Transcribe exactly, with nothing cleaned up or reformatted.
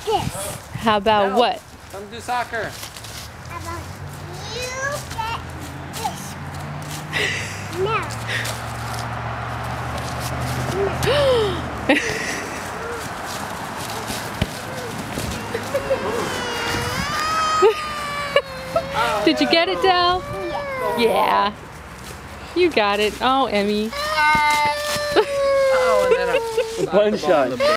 this. How about No. what? Come do soccer. How about you get this? No. Did you get it, Del? Yeah. Yeah. You got it. Oh, Emmy. Oh, and then I One shot.